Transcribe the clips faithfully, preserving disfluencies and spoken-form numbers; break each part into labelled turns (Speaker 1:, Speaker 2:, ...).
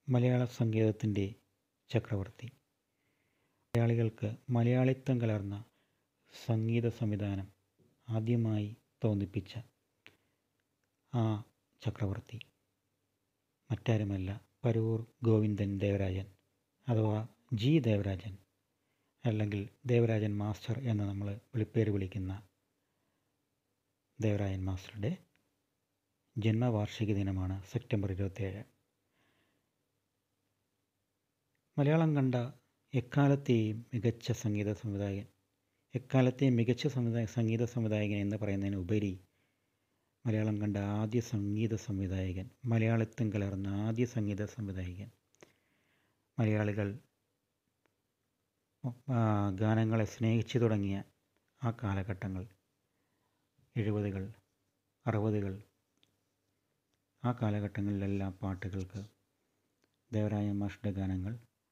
Speaker 1: മലയാള സംഗീതത്തിൻ്റെ ചക്രവർത്തി. മലയാളികൾക്ക് മലയാളിത്തം കലർന്ന സംഗീത സംവിധാനം ആദ്യമായി തോന്നിപ്പിച്ച ആ ചക്രവർത്തി മറ്റാരുമല്ല, പരവൂർ ഗോവിന്ദൻ ദേവരാജൻ അഥവാ ജി ദേവരാജൻ, അല്ലെങ്കിൽ ദേവരാജൻ മാസ്റ്റർ എന്ന് നമ്മൾ വിളിപ്പേര് വിളിക്കുന്ന ദേവരാജൻ മാസ്റ്ററുടെ ജന്മവാർഷിക ദിനമാണ് സെപ്റ്റംബർ ഇരുപത്തിയേഴ്. മലയാളം കണ്ട എക്കാലത്തെയും മികച്ച സംഗീത സംവിധായകൻ എക്കാലത്തെയും മികച്ച സംവിധായ സംഗീത സംവിധായകൻ എന്ന് പറയുന്നതിന് ഉപരി മലയാളം കണ്ട ആദ്യ സംഗീത സംവിധായകൻ, മലയാളത്തിൽ കലർന്ന ആദ്യ സംഗീത സംവിധായകൻ. മലയാളികൾ ഗാനങ്ങളെ സ്നേഹിച്ചു തുടങ്ങിയ ആ കാലഘട്ടങ്ങൾ, എഴുപതുകൾ അറുപതുകൾ, ആ കാലഘട്ടങ്ങളിലെല്ലാം പാട്ടുകൾക്ക് ദേവരാജൻ മാസ്റ്ററുടെ ഗാനങ്ങൾ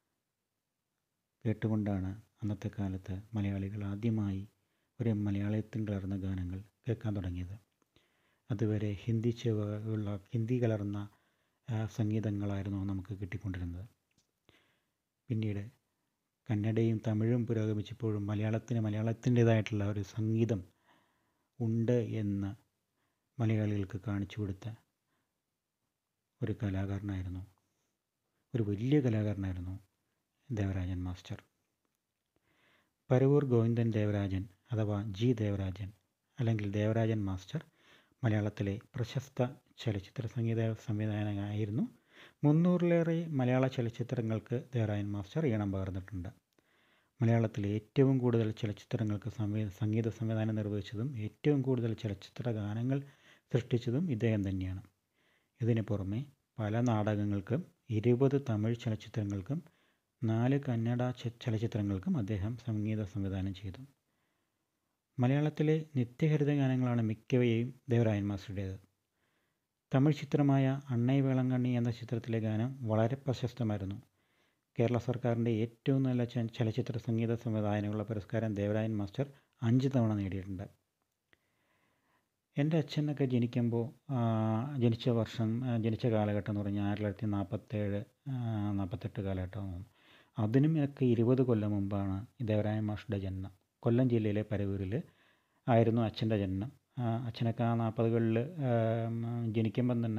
Speaker 1: കേട്ടുകൊണ്ടാണ് അന്നത്തെ കാലത്ത് മലയാളികൾ ആദ്യമായി ഒരു മലയാളത്തിൽ കലർന്ന ഗാനങ്ങൾ കേൾക്കാൻ തുടങ്ങിയത്. അതുവരെ ഹിന്ദി ഉള്ള ഹിന്ദി കലർന്ന സംഗീതങ്ങളായിരുന്നു നമുക്ക് കിട്ടിക്കൊണ്ടിരുന്നത്. പിന്നീട് കന്നഡയും തമിഴും പുരോഗമിച്ചപ്പോഴും മലയാളത്തിന് മലയാളത്തിൻ്റേതായിട്ടുള്ള ഒരു സംഗീതം ഉണ്ട് എന്ന് മലയാളികൾക്ക് കാണിച്ചു കൊടുത്ത ഒരു കലാകാരനായിരുന്നു, ഒരു വലിയ കലാകാരനായിരുന്നു ദേവരാജൻ മാസ്റ്റർ. പരവൂർ ഗോവിന്ദൻ ദേവരാജൻ അഥവാ ജി ദേവരാജൻ അല്ലെങ്കിൽ ദേവരാജൻ മാസ്റ്റർ മലയാളത്തിലെ പ്രശസ്ത ചലച്ചിത്ര സംഗീത സംവിധായകനായിരുന്നു. മുന്നൂറിലേറെ മലയാള ചലച്ചിത്രങ്ങൾക്ക് ദേവരാജൻ മാസ്റ്റർ ഈണം പകർന്നിട്ടുണ്ട്. മലയാളത്തിലെ ഏറ്റവും കൂടുതൽ ചലച്ചിത്രങ്ങൾക്ക് സംഗീത സംവിധാനം നിർവഹിച്ചതും ഏറ്റവും കൂടുതൽ ചലച്ചിത്ര ഗാനങ്ങൾ സൃഷ്ടിച്ചതും ഇദ്ദേഹം തന്നെയാണ്. ഇതിന് പുറമെ പല നാടകങ്ങൾക്കും ഇരുപത് തമിഴ് ചലച്ചിത്രങ്ങൾക്കും നാല് കന്നഡ ചലച്ചിത്രങ്ങൾക്കും അദ്ദേഹം സംഗീത സംവിധാനം ചെയ്തു. മലയാളത്തിലെ നിത്യഹരിത ഗാനങ്ങളാണ് മിക്കവയും ദേവരാജൻ മാസ്റ്ററുടേത്. തമിഴ് ചിത്രമായ അണ്ണൈ വേളങ്കണ്ണി എന്ന ചിത്രത്തിലെ ഗാനം വളരെ പ്രശസ്തമായിരുന്നു. കേരള സർക്കാരിൻ്റെ ഏറ്റവും നല്ല ചലച്ചിത്ര സംഗീത സംവിധായകനുള്ള പുരസ്കാരം ദേവരാജൻ മാസ്റ്റർ അഞ്ച് തവണ നേടിയിട്ടുണ്ട്. എൻ്റെ അച്ഛനൊക്കെ ജനിക്കുമ്പോൾ ജനിച്ച വർഷം ജനിച്ച കാലഘട്ടം എന്ന് പറഞ്ഞാൽ ആയിരത്തി തൊള്ളായിരത്തി നാൽപ്പത്തേഴ് നാൽപ്പത്തെട്ട് കാലഘട്ടം. അതിനും ഒക്കെ ഇരുപത് കൊല്ലം മുമ്പാണ് ദേവരാജൻ മാസ്റ്ററുടെ ജനനം. കൊല്ലം ജില്ലയിലെ പരവൂരിൽ ആയിരുന്നു അച്ഛൻ്റെ ജനനം. അച്ഛനൊക്കെ ആ നാൽപ്പതുകളിൽ ജനിക്കുമ്പം തന്നെ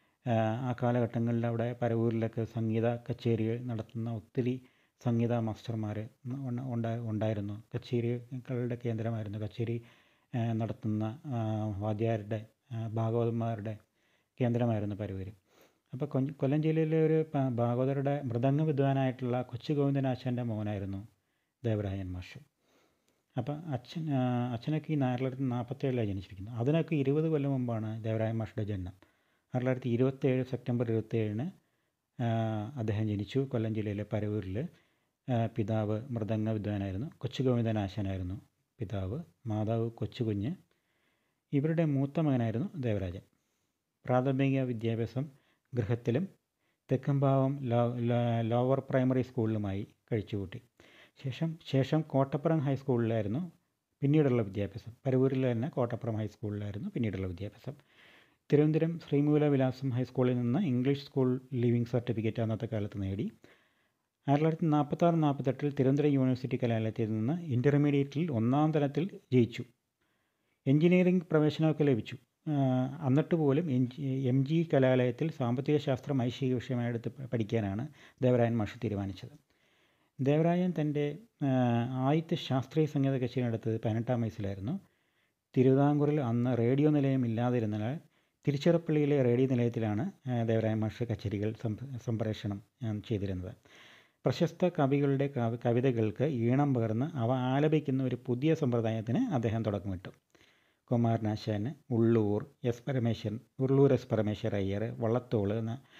Speaker 1: ആ കാലഘട്ടങ്ങളിൽ അവിടെ പരവൂരിലൊക്കെ സംഗീത കച്ചേരികൾ നടത്തുന്ന ഒത്തിരി സംഗീത മാസ്റ്റർമാർ ഉണ്ടായിരുന്നു. കച്ചേരികളുടെ കേന്ദ്രമായിരുന്നു. കച്ചേരി നടത്തുന്ന വാദ്യരുടെ ഭാഗവതന്മാരുടെ കേന്ദ്രമായിരുന്നു പരവൂർ. അപ്പോൾ കൊല്ലം ജില്ലയിലെ ഒരു ഭാഗവതരുടെ മൃദംഗ വിദ്വാനായിട്ടുള്ള കൊച്ചു ഗോവിന്ദനാശാൻ്റെ മോനായിരുന്നു ദേവരാജൻ മാസ്റ്റർ. അപ്പം അച്ഛൻ അച്ഛനൊക്കെ ഈ ആയിരത്തി തൊള്ളായിരത്തി നാൽപ്പത്തേഴിലാണ് ജനിച്ചിരിക്കുന്നത്. അതിനൊക്കെ ഇരുപത് കൊല്ലം മുമ്പാണ് ദേവരാജൻ മാസ്റ്ററുടെ ജനനം. ആയിരത്തി തൊള്ളായിരത്തി ഇരുപത്തേഴ് സെപ്റ്റംബർ ഇരുപത്തേഴിന് അദ്ദേഹം ജനിച്ചു. കൊല്ലം ജില്ലയിലെ പരവൂരിൽ. പിതാവ് മൃദംഗ വിദ്വാനായിരുന്നു. കൊച്ചു ഗോവിന്ദനാശാനായിരുന്നു പിതാവ്. മാതാവ് കൊച്ചുകുഞ്ഞ്. ഇവരുടെ മൂത്ത മകനായിരുന്നു ദേവരാജൻ. പ്രാഥമിക വിദ്യാഭ്യാസം ഗൃഹത്തിലും തെക്കമ്പാവം ലോവർ പ്രൈമറി സ്കൂളിലുമായി കഴിച്ചുകൂട്ടി. ശേഷം ശേഷം കോട്ടപ്പുറം ഹൈസ്കൂളിലായിരുന്നു പിന്നീടുള്ള വിദ്യാഭ്യാസം. പരവൂരിൽ തന്നെ കോട്ടപ്പുറം ഹൈസ്കൂളിലായിരുന്നു പിന്നീടുള്ള വിദ്യാഭ്യാസം. തിരുവനന്തപുരം ശ്രീമൂല വിലാസം ഹൈസ്കൂളിൽ നിന്ന് ഇംഗ്ലീഷ് സ്കൂൾ ലീവിംഗ് സർട്ടിഫിക്കറ്റ് അന്നത്തെ കാലത്ത് നേടി. ആയിരത്തി തൊള്ളായിരത്തി നാൽപ്പത്താറ് നാൽപ്പത്തെട്ടിൽ തിരുവനന്തപുരം യൂണിവേഴ്സിറ്റി കലാലയത്തിൽ നിന്ന് ഇൻ്റർമീഡിയറ്റിൽ ഒന്നാം തലത്തിൽ ജയിച്ചു. എൻജിനീയറിംഗ് പ്രവേശനമൊക്കെ ലഭിച്ചു. എന്നിട്ട് പോലും എം ജി കലാലയത്തിൽ സാമ്പത്തിക ശാസ്ത്രം ഐച്ഛിക വിഷയമായി എടുത്ത് പഠിക്കാനാണ് ദേവരാജൻ മാസ്റ്റർ തീരുമാനിച്ചത്. ദേവരാജൻ തൻ്റെ ആദ്യത്തെ ശാസ്ത്രീയ സംഗീത കച്ചേരി നടത്തിയത് പതിനെട്ടാം വയസ്സിലായിരുന്നു. തിരുവിതാംകൂറിൽ അന്ന് റേഡിയോ നിലയം ഇല്ലാതിരുന്നതിനാൽ തിരുച്ചിറപ്പള്ളിയിലെ റേഡിയോ നിലയത്തിലാണ് ദേവരാജൻ മാസ്റ്റർ കച്ചേരികൾ സംപ്രേഷണം ചെയ്തിരുന്നത്. പ്രശസ്ത കവികളുടെ കവിതകൾക്ക് ഈണം പകർന്ന് അവ ആലപിക്കുന്ന ഒരു പുതിയ സമ്പ്രദായത്തിന് അദ്ദേഹം തുടക്കമിട്ടു. കുമാരനാശാൻ, ഉള്ളൂർ എസ് പരമേശ്വരൻ ഉള്ളൂർ എസ് പരമേശ്വര അയ്യർ, വള്ളത്തോൾ,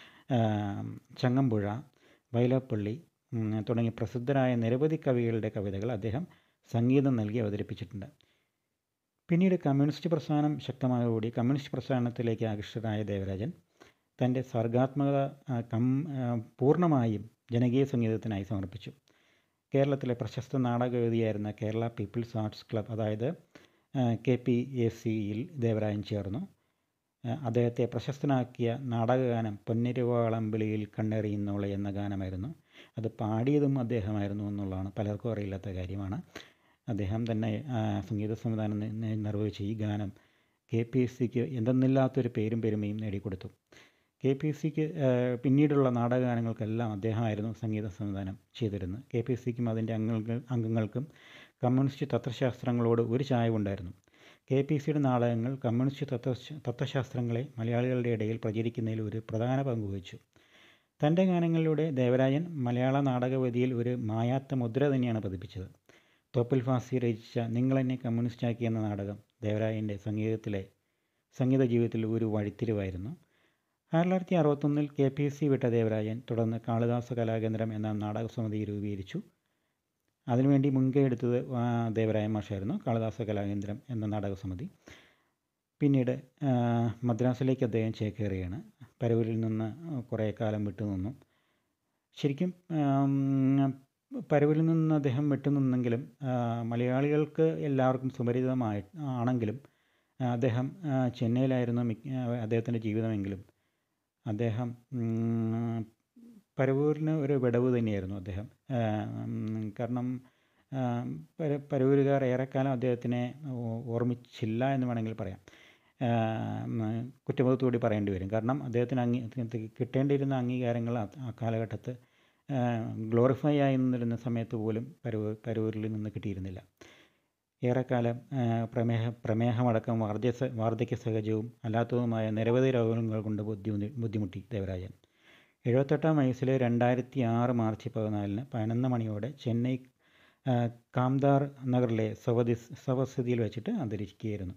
Speaker 1: ചങ്ങമ്പുഴ, വൈലോപ്പള്ളി തുടങ്ങിയ പ്രസിദ്ധരായ നിരവധി കവികളുടെ കവിതകൾ അദ്ദേഹം സംഗീതം നൽകി അവതരിപ്പിച്ചിട്ടുണ്ട്. പിന്നീട് കമ്മ്യൂണിസ്റ്റ് പ്രസ്ഥാനം ശക്തമായതോടുകൂടി കമ്മ്യൂണിസ്റ്റ് പ്രസ്ഥാനത്തിലേക്ക് ആകൃഷ്ടനായ ദേവരാജൻ തൻ്റെ സർഗാത്മകത കം പൂർണ്ണമായും ജനകീയ സംഗീതത്തിനായി സമർപ്പിച്ചു. കേരളത്തിലെ പ്രശസ്ത നാടകവേദിയായിരുന്ന കേരള പീപ്പിൾസ് ആർട്സ് ക്ലബ്, അതായത് കെ പി എ സിയിൽ ദേവരാജൻ ചേർന്നു. അദ്ദേഹത്തെ പ്രശസ്തനാക്കിയ നാടകഗാനം പൊന്നിരുവാളമ്പിളിയിൽ കണ്ണെറിയുന്നോളെ എന്ന ഗാനമായിരുന്നു. അത് പാടിയതും അദ്ദേഹമായിരുന്നു എന്നുള്ളതാണ് പലർക്കും അറിയില്ലാത്ത കാര്യമാണ്. അദ്ദേഹം തന്നെ സംഗീത സംവിധാനം നിർവഹിച്ച ഈ ഗാനം കെ പി എസ് സിക്ക് എന്തെന്നില്ലാത്തൊരു പേരും പെരുമയും നേടിക്കൊടുത്തു. കെ പി എസ് സിക്ക് പിന്നീടുള്ള നാടകഗാനങ്ങൾക്കെല്ലാം അദ്ദേഹമായിരുന്നു സംഗീത സംവിധാനം ചെയ്തിരുന്നത്. കെ പി എസ് സിക്കും അതിൻ്റെ അംഗങ്ങൾ അംഗങ്ങൾക്കും കമ്മ്യൂണിസ്റ്റ് തത്വശാസ്ത്രങ്ങളോട് ഒരു ചായവുണ്ടായിരുന്നു. കെ പി സിയുടെ നാടകങ്ങൾ കമ്മ്യൂണിസ്റ്റ് തത്വ തത്വശാസ്ത്രങ്ങളെ മലയാളികളുടെ ഇടയിൽ പ്രചരിക്കുന്നതിൽ ഒരു പ്രധാന പങ്ക് വഹിച്ചു. തൻ്റെ ഗാനങ്ങളിലൂടെ ദേവരാജൻ മലയാള നാടകവേദിയിൽ ഒരു മായാത്ത മുദ്ര തന്നെയാണ് പതിപ്പിച്ചത്. തോപ്പിൽ ഫാസി രചിച്ച നിങ്ങളെന്നെ കമ്മ്യൂണിസ്റ്റാക്കി എന്ന നാടകം ദേവരാജൻ്റെ സംഗീതത്തിലെ സംഗീത ജീവിതത്തിൽ ഒരു വഴിത്തിരിവായിരുന്നു. ആയിരത്തി തൊള്ളായിരത്തി അറുപത്തൊന്നിൽ കെ പി എസ് സി വിട്ട ദേവരാജൻ തുടർന്ന് കാളിദാസ കലാകേന്ദ്രം എന്ന നാടകസമിതി രൂപീകരിച്ചു. അതിനുവേണ്ടി മുൻകൈ എടുത്തത് ദേവരായ മാഷായിരുന്നു. കാളിദാസ കലാകേന്ദ്രം എന്ന നാടകസമിതി. പിന്നീട് മദ്രാസിലേക്ക് അദ്ദേഹം ചേക്കേറുകയാണ്. പരവൂരിൽ നിന്ന് കുറേ കാലം വിട്ടുനിന്നു. ശരിക്കും പരവൂരിൽ നിന്ന് അദ്ദേഹം വിട്ടുനിന്നെങ്കിലും മലയാളികൾക്ക് എല്ലാവർക്കും സുപരിചിതമായി ആണെങ്കിലും അദ്ദേഹം ചെന്നൈയിലായിരുന്നു അദ്ദേഹത്തിൻ്റെ ജീവിതമെങ്കിലും അദ്ദേഹം പരവൂരിന് ഒരു വിടവ് തന്നെയായിരുന്നു അദ്ദേഹം. കാരണം പരവൂരുകാർ ഏറെക്കാലം അദ്ദേഹത്തിനെ ഓർമ്മിച്ചില്ല എന്ന് വേണമെങ്കിൽ പറയാം. കുറ്റബോധത്തോടെ പറയേണ്ടി വരും. കാരണം അദ്ദേഹത്തിന് അംഗീ കിട്ടേണ്ടിയിരുന്ന അംഗീകാരങ്ങൾ ആ കാലഘട്ടത്ത് ഗ്ലോറിഫൈ ആയി നിന്നിരുന്ന സമയത്ത് പോലും പരവൂർ പരവൂരിൽ നിന്ന് കിട്ടിയിരുന്നില്ല. ഏറെക്കാലം പ്രമേഹ പ്രമേഹമടക്കം വാർദ്ധക്യ വാർദ്ധക്യ സഹജവും അല്ലാത്തതുമായ നിരവധി രോഗങ്ങൾ കൊണ്ട് ബുദ്ധിമുട്ടി ബുദ്ധിമുട്ടി ദേവരാജൻ. എഴുപത്തെട്ടാം വയസ്സിൽ രണ്ടായിരത്തി ആറ് മാർച്ച് പതിനാലിന് പതിനൊന്ന് മണിയോടെ ചെന്നൈ കാംദാർ നഗറിലെ സ്വവധി സ്വവസതിയിൽ വെച്ചിട്ട് അന്തരിക്കുകയായിരുന്നു.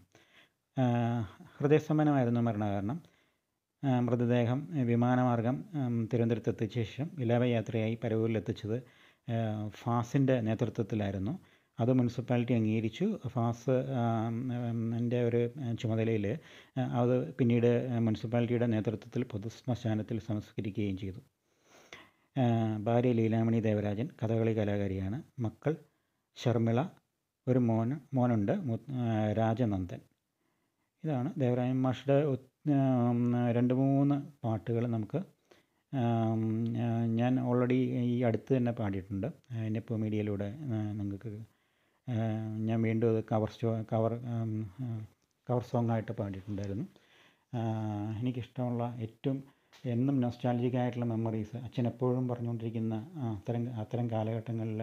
Speaker 1: ഹൃദയസ്തംഭനമായിരുന്നു മരണകാരണം. മൃതദേഹം വിമാനമാർഗം തിരുവനന്തപുരത്തെത്തിച്ച ശേഷം വിലാപയാത്രയായി പരവൂരിലെത്തിച്ചത് ഫാസിൻ്റെ നേതൃത്വത്തിലായിരുന്നു. അത് മുനിസിപ്പാലിറ്റി അംഗീകരിച്ചു. ഫാസ് എൻ്റെ ഒരു ചുമതലയിൽ അത് പിന്നീട് മുനിസിപ്പാലിറ്റിയുടെ നേതൃത്വത്തിൽ പൊതുശ്മശാനത്തിൽ സംസ്കരിക്കുകയും ചെയ്തു. ഭാര്യ ലീലാമണി ദേവരാജൻ കഥകളി കലാകാരിയാണ്. മക്കൾ ശർമിള, ഒരു മോൻ മോനുണ്ട് രാജനന്ദൻ. ഇതാണ് ദേവരാജൻ മാഷുടെ രണ്ട് മൂന്ന് പാട്ടുകൾ നമുക്ക് ഞാൻ ഓൾറെഡി ഈ അടുത്ത് തന്നെ പാടിയിട്ടുണ്ട്. നെപ്പോ മീഡിയയിലൂടെ നിങ്ങൾക്ക് ഞാൻ വീണ്ടും അത് കവർ സ്റ്റോ കവർ കവർ സോങ് ആയിട്ട് പാടിയിട്ടുണ്ടായിരുന്നു. എനിക്കിഷ്ടമുള്ള ഏറ്റവും എന്നും നൊസ്റ്റാൾജിക് ആയിട്ടുള്ള മെമ്മറീസ് അച്ഛൻ എപ്പോഴും പറഞ്ഞുകൊണ്ടിരിക്കുന്ന അത്തരം അത്തരം കാലഘട്ടങ്ങളിൽ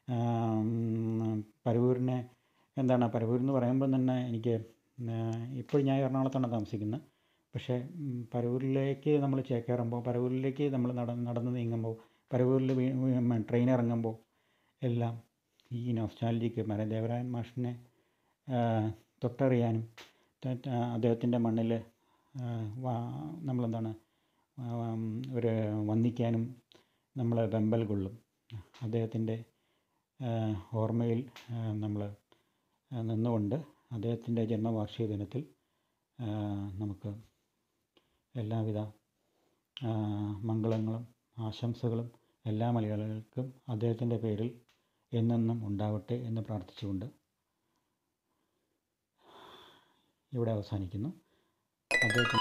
Speaker 1: പരവൂരിനെ എന്താണ് പരവൂരെന്ന് പറയുമ്പോൾ തന്നെ എനിക്ക് ഇപ്പോൾ ഞാൻ എറണാകുളത്താണ് താമസിക്കുന്നത്. പക്ഷേ പരവൂരിലേക്ക് നമ്മൾ ചേക്കേറുമ്പോൾ പരവൂരിലേക്ക് നമ്മൾ നട നടന്ന് നീങ്ങുമ്പോൾ പരവൂരിൽ ട്രെയിൻ ഇറങ്ങുമ്പോൾ എല്ലാം ഈ നൊസ്റ്റാൾജിക്ക് ദേവരാജൻ മാഷിനെ തൊട്ടറിയാനും അദ്ദേഹത്തിൻ്റെ മണ്ണിൽ നമ്മളെന്താണ് ഒരു വന്ദിക്കാനും നമ്മൾ വെമ്പൽ കൊള്ളും. അദ്ദേഹത്തിൻ്റെ ഓർമ്മയിൽ നമ്മൾ നിന്നുകൊണ്ട് അദ്ദേഹത്തിൻ്റെ ജന്മവാർഷിക ദിനത്തിൽ നമുക്ക് എല്ലാവിധ മംഗളങ്ങളും ആശംസകളും എല്ലാ മലയാളികൾക്കും അദ്ദേഹത്തിൻ്റെ പേരിൽ എന്നെന്നും ഉണ്ടാവട്ടെ എന്ന് പ്രാർത്ഥിച്ചുകൊണ്ട് ഇവിടെ അവസാനിക്കുന്നു. അദ്ദേഹത്തിൻ്റെ